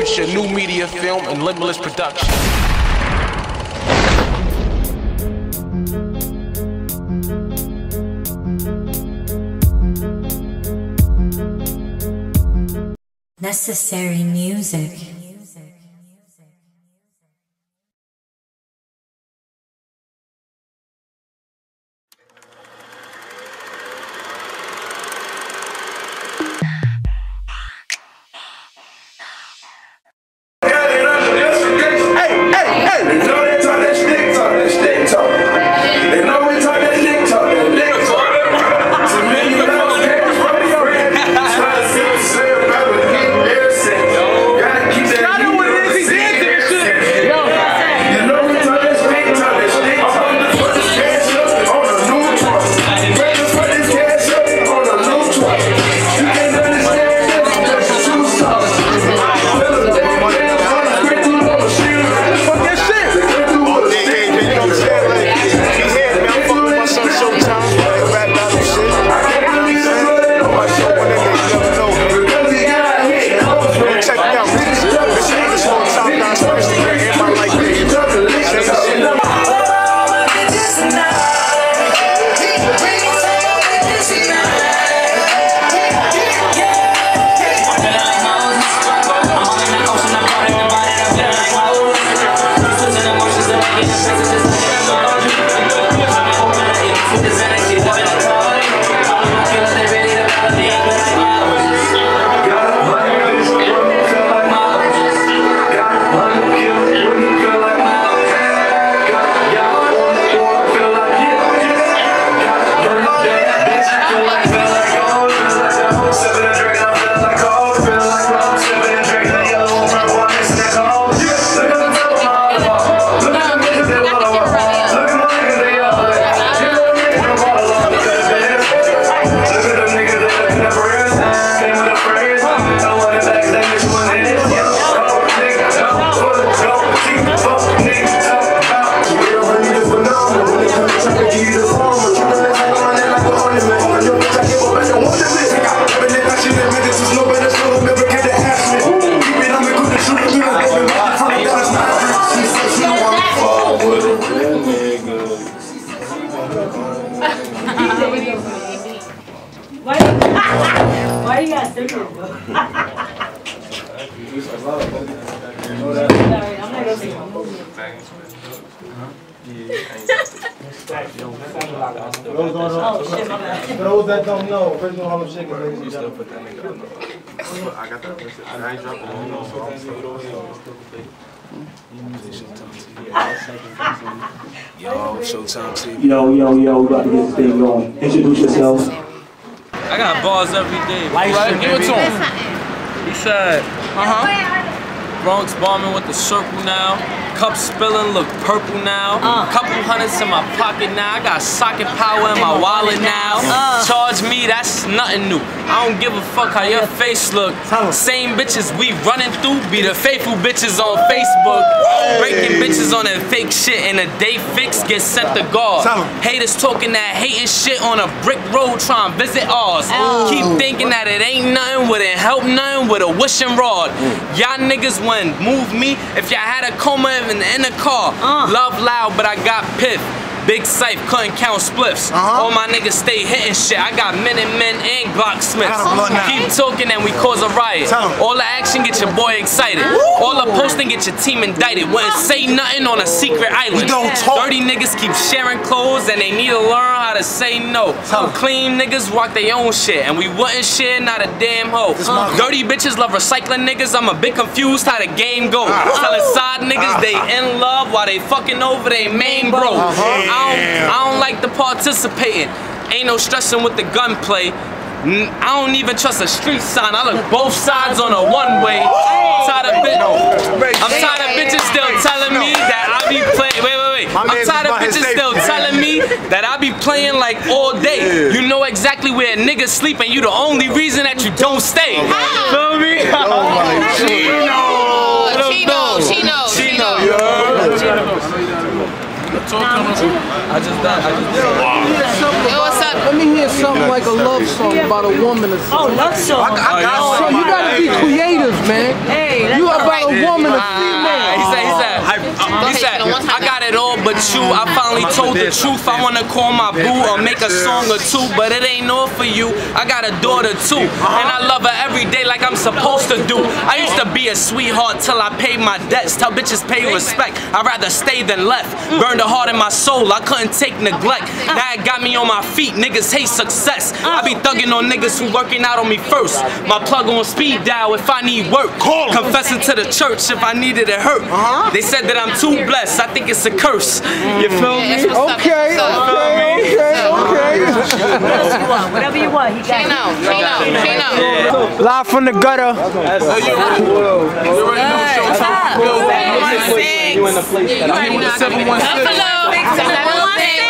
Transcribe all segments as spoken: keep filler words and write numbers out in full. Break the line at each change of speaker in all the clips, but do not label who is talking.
future, new media film, and limitless production.
Necessary music.
Why you got serious though? Sorry, I'm not gonna say my movie. Oh shit, my bad.
For those that don't know, original Harlem Shake is ladies and gentlemen.
I got that list. I ain't dropping it.
Yo, Showtime T V.
Yo, yo, yo, we about to get this thing going. Introduce yourself.
I got bars every day.
Right, give it to him.
He said, uh-huh. Bronx bombing with the circle now. Cup spilling, look purple now. Uh. Couple hundreds in my pocket now. I got socket power in my wallet now. Uh. Charge me, that's nothing new. I don't give a fuck how your face look. Same bitches we running through be the faithful bitches on Facebook. Breaking bitches on that fake shit and a day fix get sent to God. Haters talking that hating shit on a brick road trying to visit ours. Oh. Keep thinking that it ain't nothing, wouldn't help nothing with a wishing rod. Y'all niggas wouldn't move me if y'all had a coma in the, in the car. Uh. Love loud, but I got piff. Big Syph couldn't count spliffs. Uh-huh. All my niggas stay hitting shit. I got Minutemen and Glock Smiths. Keep talking and we cause a riot. All the action get your boy excited. Woo. All the posting get your team indicted. Wouldn't say nothing on a secret island. Dirty niggas keep sharing clothes and they need to learn how to say no. Clean niggas rock their own shit and we wouldn't share not a damn hoe. Uh. Dirty bitches love recycling niggas. I'm a bit confused how the game go. Uh. Telling side niggas they in love while they fucking over their main bro. Uh-huh. I don't, I don't like the participating. Ain't no stressing with the gunplay. I don't even trust a street sign. I look both sides on a one-way. I'm tired of bitches. I'm tired of bitches still telling me that I be playing. Wait, wait, wait. I'm tired of bitches still telling me that I be playing like all day. You know exactly where niggas sleep, and you the only reason that you don't stay. Feel me?
Oh my
Chino,
Chino, Chino,
Chino. I just done. I just done.
Wow. Yo, what's up?
Let me hear something like a love song about a woman or something.
Oh, love song.
I, I got oh, so you gotta be creative, man.
Hey.
You about a woman, a female.
He said, he said, he said, I got it all but you. I finally told the truth. I wanna call my boo or make a song or two, but it ain't all for you. I got a daughter too, and I love her every day like I'm supposed to do. I used to be a sweetheart till I paid my debts. Tell bitches pay respect. I'd rather stay than left. Burned a heart in my soul. I couldn't take neglect. Now it got me on my feet. Niggas hate success. I be thugging on niggas who working out on me first. My plug on speed dial if I need work. Confessing to the church if I needed it hurt. They said that I'm too blessed. I think it's a curse. You feel me?
Okay, okay, okay, okay.
Whatever you want, he got
Chino, Chino, Chino.
Live from the gutter.
You in the place that I'm in.
seven one six.
Buffalo. seven one six.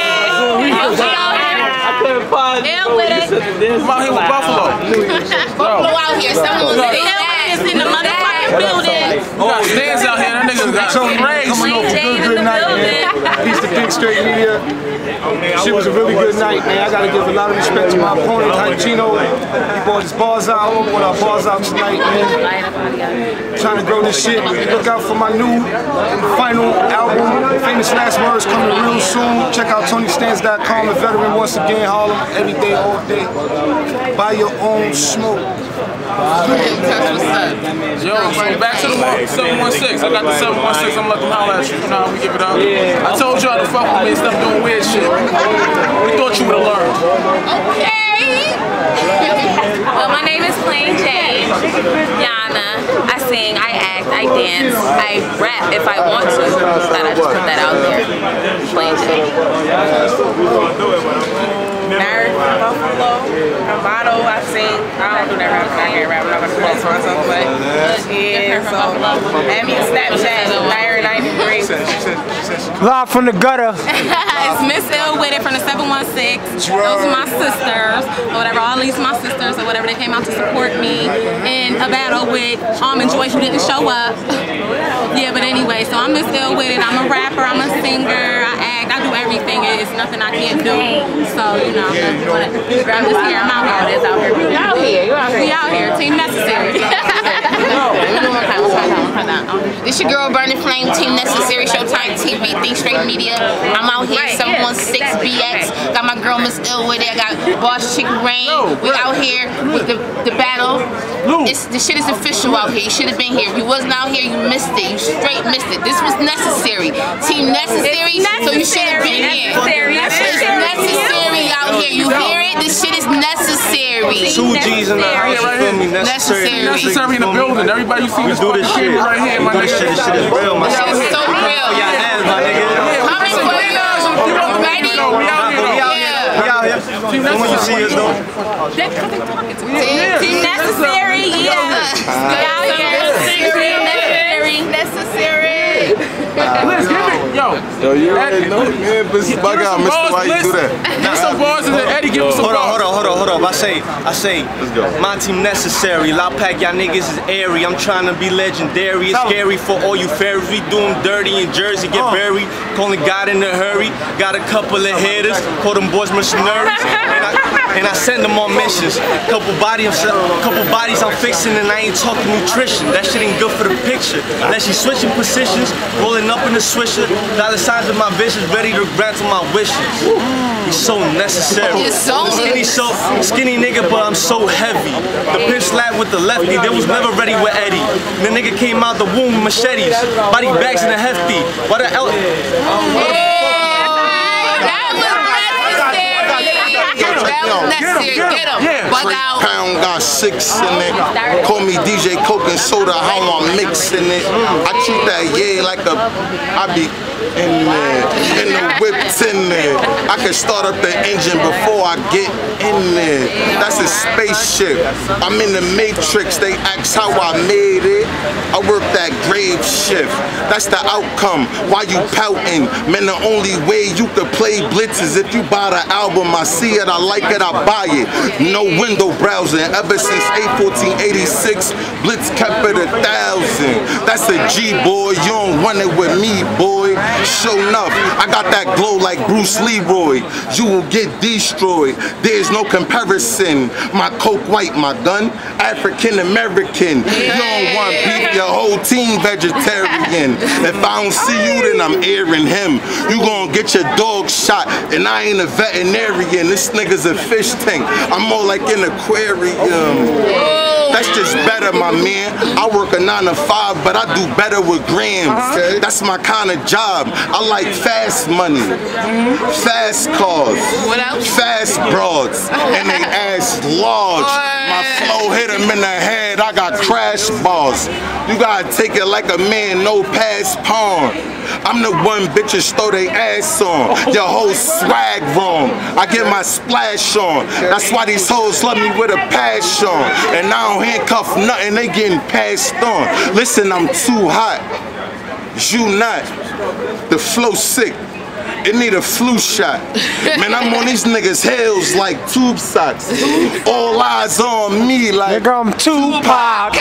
I couldn't find it.
I'm
out here with Buffalo.
Buffalo out here. seven one six is in the motherfucking building.
You got stands out here. That niggas got some rags.
Coming off a good, good night, man. Peace to Big Straight Media. She was a really good night, man. I gotta give a lot of respect to my opponent, Chino. He brought his bars out. We brought our bars out tonight, man. Trying to grow this shit. Look out for my new final album, Famous Last Words, coming real soon. Check out Tony Stans dot com, the veteran once again, Harlem, every day, all day. Buy your own smoke.
Yo, so back to the one, seven one six. I got the seven one six. I'm letting them holler at you. You know how we give it up. I told y'all to fuck with me and stop doing weird shit. We thought you would have learned.
Okay. Well, my name is Plain Jane. Yana. I sing, I act, I dance, I rap if I want to. Thought I just put that out there. Plain Jane.
Married from Buffalo, Bravado, I sing. I don't do that rap, I can't rap, I'm not gonna do that song, but yeah, so, add me on Snapchat, Naira ninety-three.
Live from the gutter.
It's Miss Ill with it from the seven one six. Those are my sisters, or whatever, all these my sisters, or whatever, they came out to support me in a battle with Almond Joy, who didn't show up. Yeah, but anyway, so I'm Miss Ill with it. I'm a rapper, I'm a singer, I act, I do everything. It's nothing I can't do. So, you know, I'm just here, I'm out here. It's out here. We out here, you out here. We out here, Team Necessary. This your girl, Burning Flame, Team Necessary, Showtime T V, Think Straight Media. I'm out here, seven one six B X. Got my girl Miss Ill with it. I got Boss Chick Rain. We out here with the, the battle. It's, the shit is official out here. You should have been here. If you wasn't out here, you missed it. You straight missed it. This was necessary. Team Necessary, so you should have been here. It's necessary out here. You hear it? This shit is necessary.
Two G's in the house, you feel me?
Necessary.
Necessary in the building. Everybody you see
We
this
do this shit.
right here, my
We do this
nigga.
shit. This shit is real, my
This
nigga.
shit is so real.
For your hands, my nigga.
Coming for you. Ready?
We out here, though.
Yeah.
We out here. And when you see us, though.
Team Necessary, yeah. We out here. Team Necessary. Necessary.
Liz, give it. Yo.
Yo, you already know, man. But my God, Mister Why you do that?
Give us some bars and then Eddie give us some
Hold on,
bars.
hold on, hold on, hold on. I say, I say,
Let's go.
my team necessary. La Pack, y'all niggas is airy. I'm trying to be legendary. It's scary for all you fairies. We do them dirty in Jersey, get buried. Calling God in a hurry. Got a couple of hitters. Call them boys missionaries. And I, and I send them on missions. Couple bodies, couple bodies I'm fixing, and I ain't talking nutrition. That shit ain't good for the picture. Unless you switching positions, rolling up in the swisher. Dollar signs of my visions, ready to grant to my wishes. He's so necessary.
He's so
skinny, so skinny nigga, but I'm so heavy. The pinch slap with the lefty, they was never ready with Eddie. The nigga came out the womb with machetes, body bags in a hefty. What the hell?
Necessary. Get him. Bug out.
Pound got six in it. Call me D J Coke and Soda, how I'm mixing it. I treat that yeah like a, I be in there, in the whips in there. I can start up the engine before I get in there. That's a spaceship. I'm in the Matrix. They ask how I made it. I work that grave shift. That's the outcome. Why you pouting? Man, the only way you could play Blitz is if you buy the album. I see it, I like it, I buy it. No window browsing. Ever since A fourteen eighty-six, Blitz kept it a thousand. That's a G, boy. You don't want it with me, boy. Show enough. I got that glow like Bruce Leroy. You will get destroyed. There's no comparison. My coke white, my gun African American. You don't want beef, your whole team vegetarian. If I don't see you, then I'm airing him. You gonna get your dog shot, and I ain't a veterinarian. This nigga's a fish tank. I'm more like an aquarium. That's just better, my man. I work a nine to five, but I do better with grams. Uh-huh. That's my kind of job. I like fast money, fast cars,
what else?
Fast broads, and they ass large. My flow hit them in the head. I got crash bars. You gotta take it like a man, no pass pawn. I'm the one bitches throw they ass on. Your whole swag wrong. I get my splash on. That's why these hoes love me with a passion. And I don't handcuff nothing, they getting passed on. Listen, I'm too hot. You not. The flow sick. It need a flu shot. Man, I'm on these niggas' heels like tube socks. All eyes on me like
I'm Tupac.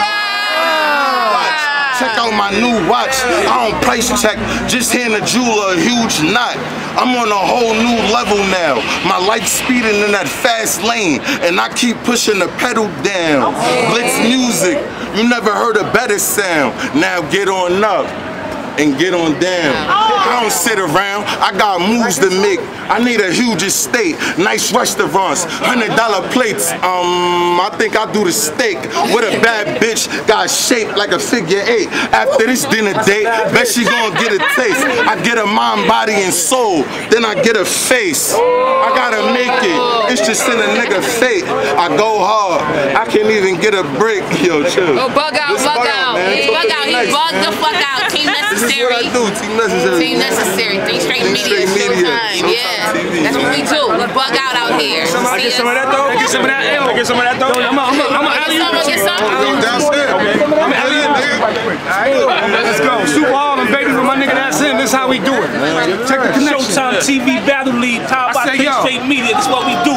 Check out my new watch. I don't price check, just hand a jeweler a huge knot. I'm on a whole new level now. My life speeding in that fast lane, and I keep pushing the pedal down. Blitz music, you never heard a better sound. Now get on up and get on down. I don't sit around, I got moves to make. I need a huge estate, nice restaurants, hundred dollar plates. Um, I think I do the steak with a bad bitch, got shaped like a figure eight. After this dinner date, bet she gonna get a taste. I get a mind, body, and soul, then I get a face. I gotta make it, it's just in a nigga fate. I go hard, I can't even get a break. Yo, chill.
Oh, bug out, bug out, bug out, he bugged the fuck out. Team Necessary.
This is what I do, Team Necessary.
Team Necessary, Think Straight Media, Showtime, yeah. That's what we do, we bug out out here.
I get some of that though, I get some of that, I get some of that though. I'm a, I'm a, I'm a
Get some, get some.
Downstairs.
I'm out. Let's go. Super Harlem, baby, with my nigga that's in. This is how we do it. Check the connection.
Showtime T V Battle League, powered by Think Straight Media. This is what we do.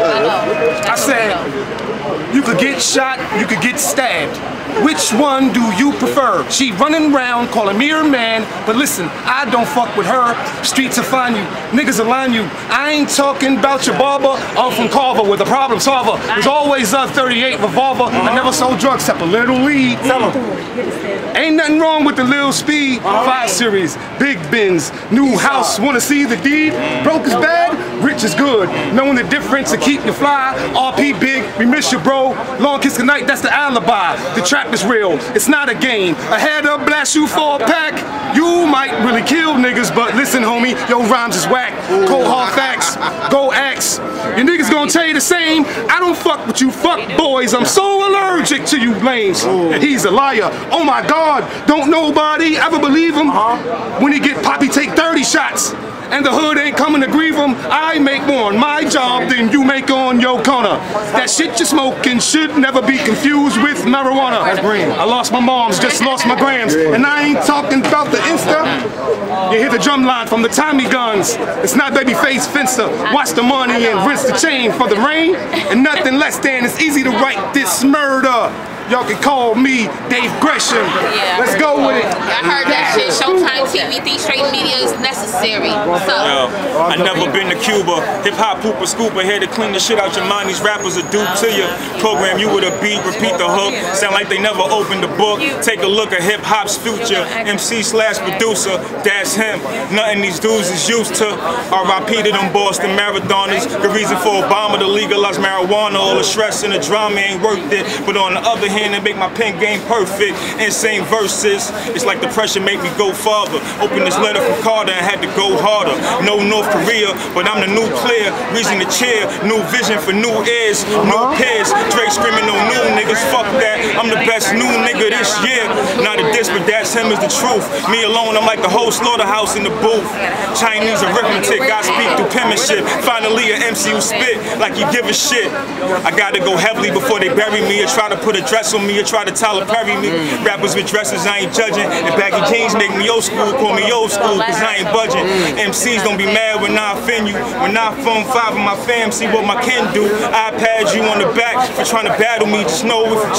I said, you could get shot, you could get stabbed. Which one do you prefer? She running around calling me her man, but listen, I don't fuck with her. Streets will find you, niggas will line you. I ain't talking about your barber. I'm from Carver with a problem solver. There's always a thirty-eight revolver. I never sold drugs except a little weed. Tell 'em. Ain't nothing wrong with the Lil Speed. Five series, big bins, new house. Wanna see the deed? Broke is bad, rich is good. Knowing the difference to keep you fly. R P big, we miss you, bro. Long kiss goodnight, that's the alibi. The trap is real, it's not a game. I had to blast you for a pack. You might really kill niggas, but listen, homie, your rhymes is whack. Cold hard facts, go axe. Your niggas gonna tell you the same. I don't fuck with you fuck boys. I'm so allergic to you lames. He's a liar. Oh my God, don't nobody ever believe him. When he get poppy, take thirty shots. And the hood ain't coming to grieve them. I make more on my job than you make on your corner. That shit you're smoking should never be confused with marijuana. I lost my moms, just lost my grams. And I ain't talking about the Insta. You hear the drum line from the Tommy guns. It's not Babyface Finster. Watch the money and rinse the chain for the rain. And nothing less than it's easy to write this murder. Y'all can call me Dave Gresham.
Yeah.
Let's go with it.
I heard that shit. Showtime T V, Think Straight Media is necessary. What's up?
Yo, I never been to Cuba. Hip hop pooper scooper, here to clean the shit out your mind. These rappers are due to you. Program you with a beat, repeat the hook. Sound like they never opened the book. Take a look at hip hop's future. M C slash producer, that's him. Nothing these dudes is used to. R I P to them Boston marathoners. The reason for Obama to legalize marijuana. All the stress and the drama ain't worth it. But on the other hand, and make my pen game perfect. Insane verses. It's like the pressure make me go farther. Open this letter from Carter and had to go harder. No North Korea, but I'm the nuclear. Reason to cheer. New vision for new ears. New peers. Drake screaming no new niggas. Fuck that. I'm the best new nigga this year. Not a diss, but that's him is the truth. Me alone, I'm like the whole slaughterhouse in the booth. Chinese arithmetic, I speak through penmanship. Finally, an M C who spit like you give a shit. I gotta go heavily before they bury me or try to put a dress on me or try to Tyler Perry me. Rappers with dresses, I ain't judging. And baggy jeans make me old school, call me old school, cause I ain't budging. M Cs don't be mad when I offend you. When I phone five of my fam, see what my kin do. I pad you on the back for trying to battle me. Just know if you challenge me,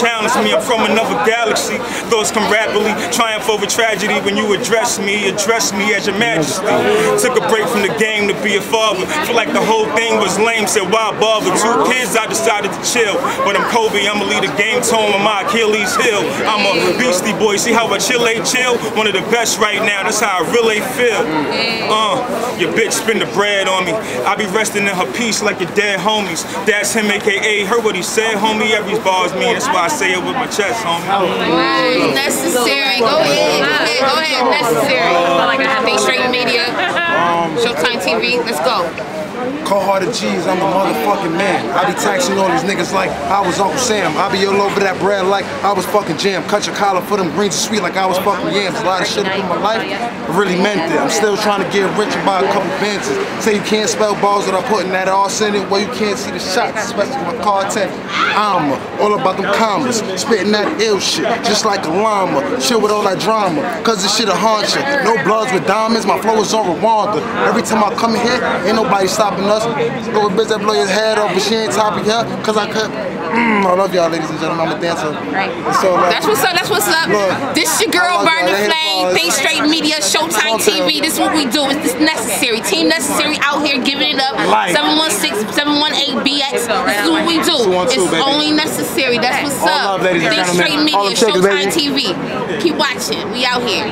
me, I'm from another galaxy. Thoughts come rapidly, triumph over tragedy. When you address me, address me as your majesty. Took a break from the game to be a father. Feel like the whole thing was lame, said why bother? Two kids, I decided to chill. But I'm Kobe, I'ma lead a game tone on my Achilles heel. I'm a beastie boy, see how I chill, ain't chill? One of the best right now, that's how I really feel. Uh, your bitch spin the bread on me. I be resting in her peace like your dead homies. That's him, A K A, heard what he said, homie. Every bar's me, that's why I say it with my chest, homie.
Right, necessary. Go ahead, go ahead, go ahead, necessary. Think Straight Media, Showtime T V, let's go.
Cold-hearted G's, I'm the motherfucking man. I be taxing all these niggas like I was Uncle Sam. I be all over that bread like I was fucking jam. Cut your collar for them greens and sweet like I was fucking yams. A lot of shit up in my life, I really meant it. I'm still trying to get rich and buy a couple Benzes. Say you can't spell balls without putting that arse in it. Well, you can't see the shots, especially my car tech. I'm all about them commas, spitting that ill shit, just like a llama. Chill with all that drama, cause this shit a haunt you. No bloods with diamonds, my flow is on Rwanda. Every time I come in here, ain't nobody stopping us. Little bitch that blow his head off, but she ain't topping her, cause I could. Mm, I love y'all, ladies and gentlemen. I'm a dancer.
Right.
So, like,
that's what's up. That's what's up. Look, this your girl, Burn the Flame. Think Straight Media, Showtime T V. This is what we do. It's this necessary. Team Necessary out here giving it up. seven one six, seven one eight B X. This is what we do. It's only necessary. That's what's up. Think Straight Media, Showtime T V. Keep watching. We out here.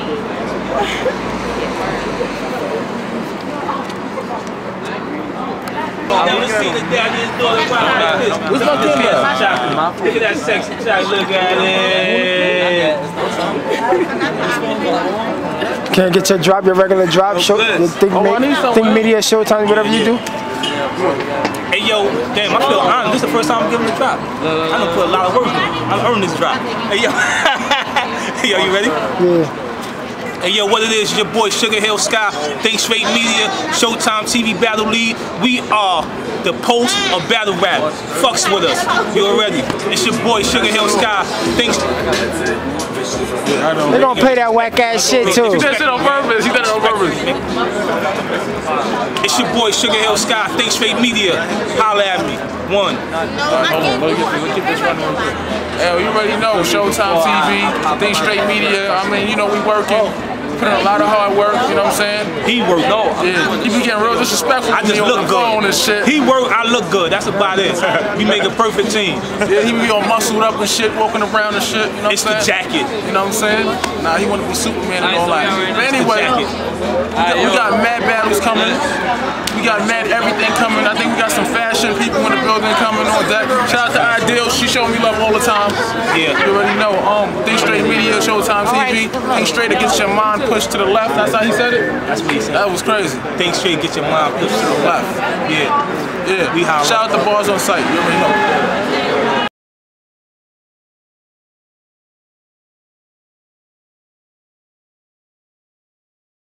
Never seen it there, I just thought about it. What's my camera? Look at that sexy child, look at it.
Can't get your drop, your regular drop, show, your Think, oh, Think Media, Showtime, whatever you do.
Hey yo, damn, I feel honored. This is the first time I'm giving the drop. I done put a lot of work in. I earned this drop. Hey yo, hey yo, you ready?
Yeah.
Hey yo, what it is, your boy Sugar Hill Sky, Think Straight Media, Showtime T V Battle Lead. We are the post of battle rap. Fucks with us. You already. It's your boy Sugar Hill Sky. Think.
They gonna play that whack ass shit too.
You did that shit on purpose. You did it on purpose. It's your boy Sugar Hill Sky, Think Straight Media. Holla at me. One.
Hell, you already know, Showtime T V, Think Straight Media. I mean, you know, we working. Put in a lot of hard work, you know what I'm saying?
He worked. No,
yeah, he be getting real disrespectful.
I just look good.
And shit.
He worked, I look good. That's about it. We make a perfect team.
Yeah, he be all muscled up and shit, walking around and shit. You know what
it's
I'm saying?
the jacket.
You know what I'm saying? Nah, he want to be Superman and all that. But anyway, we got, we got mad battles coming. We got mad everything coming. I think we got some fashion people in the building coming on deck. Shout out to Ideal. She showing me love all the time.
Yeah.
You already know. Um, Think Straight Media, Showtime T V. Think Straight against your mind pushed to the left. That's how he said it?
That's what he said.
That was crazy.
Think Straight, get your mind pushed to the left. Yeah.
Yeah.
We holla.
Shout out to Bars on Site. You already know.